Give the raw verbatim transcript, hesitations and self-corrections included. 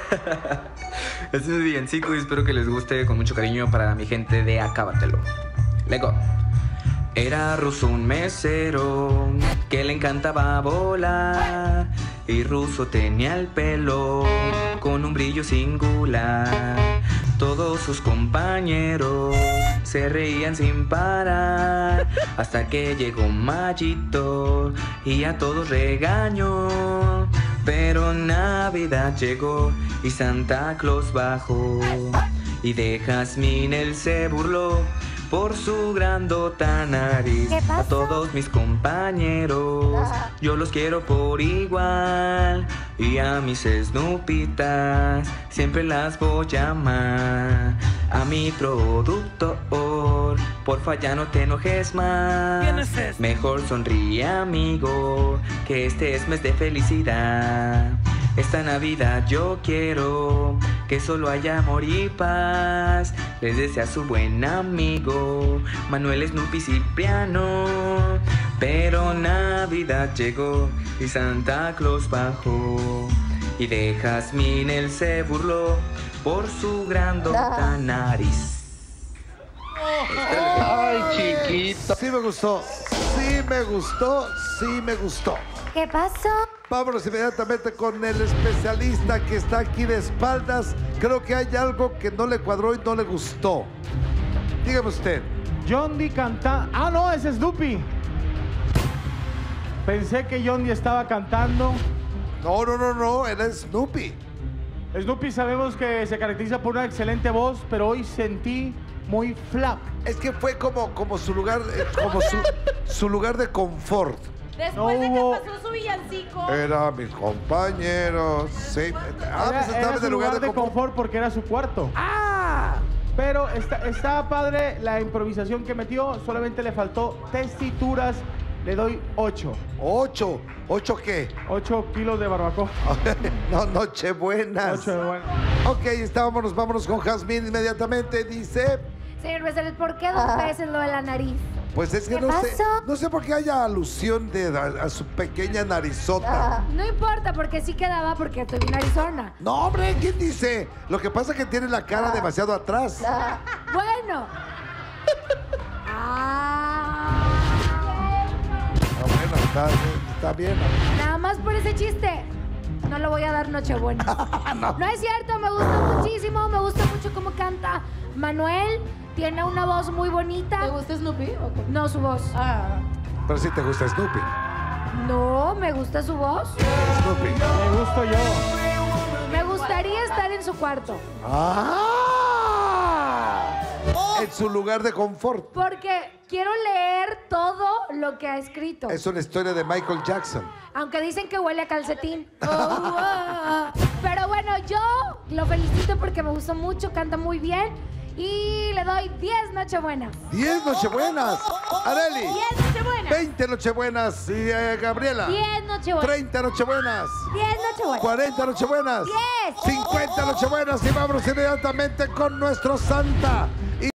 Este es un villancico y espero que les guste con mucho cariño para mi gente de Acábatelo. Lego. Era ruso un mesero que le encantaba volar y ruso tenía el pelo con un brillo singular. Todos sus compañeros se reían sin parar hasta que llegó Mallito y a todos regañó. Pero Navidad llegó y Santa Claus bajó y de Jazmín él se burló por su grandota nariz. A todos mis compañeros yo los quiero por igual y a mis Snoopitas siempre las voy a amar. A mi productor, porfa ya no te enojes más. ¿Quién es este? Mejor sonríe, amigo, que este es mes de felicidad. Esta Navidad yo quiero que solo haya amor y paz. Les desea su buen amigo Manuel Snoopy Cipriano. Pero Navidad llegó y Santa Claus bajó y de Jazmín él se burló por su grandota nariz. Ay, chiquito. Sí me gustó, sí me gustó, sí me gustó. ¿Qué pasó? Vámonos inmediatamente con el especialista que está aquí de espaldas. Creo que hay algo que no le cuadró y no le gustó. Dígame usted. Yondi canta... Ah, no, es Snoopy. Pensé que Yondi estaba cantando. No, no, no, no, era Snoopy. Snoopy sabemos que se caracteriza por una excelente voz, pero hoy sentí muy flap. Es que fue como, como su lugar, eh, como su, su lugar de confort. Después No de hubo- que pasó su villancico. Era mis compañeros. Sí. Ah, Era, pues era estaba en su el lugar de confort. confort porque era su cuarto. ¡Ah! Pero está, está padre la improvisación que metió. Solamente le faltó testituras. Le doy ocho. Ocho. ¿Ocho qué? ocho kilos de barbacoa. No, Nochebuenas. ocho de bueno. Ok, estábamos, vámonos con Jazmín inmediatamente. Dice, Señor Becerril, ¿por qué dos veces lo de la nariz? pues es que ¿Qué no sé, pasó? no sé por qué haya alusión de, a, a su pequeña narizota. No importa, porque sí quedaba porque estoy en Arizona. No, hombre, ¿quién dice? Lo que pasa es que tiene la cara demasiado atrás. Bueno. Ah. Ah, bueno, está, está bien. Nada más por ese chiste. No le voy a dar Nochebuena. no. no es cierto, me gusta muchísimo, me gusta mucho cómo canta Manuel. Tiene una voz muy bonita. ¿Te gusta Snoopy o qué? No, su voz. Ah. Pero sí te gusta Snoopy. No, me gusta su voz. Snoopy. Me gusto yo. Me gustaría estar en su cuarto. ¡Ah! En su lugar de confort. Porque quiero leer todo lo que ha escrito. Es una historia de Michael Jackson. Aunque dicen que huele a calcetín. Oh, oh, oh. Pero bueno, yo lo felicito porque me gustó mucho, canta muy bien. Y le doy diez Nochebuenas. diez Nochebuenas. Areli. diez Nochebuenas. veinte Nochebuenas. Y eh, Gabriela. diez Nochebuenas. treinta Nochebuenas. diez Nochebuenas. cuarenta Nochebuenas. diez. cincuenta Nochebuenas. Y vámonos inmediatamente con nuestro Santa.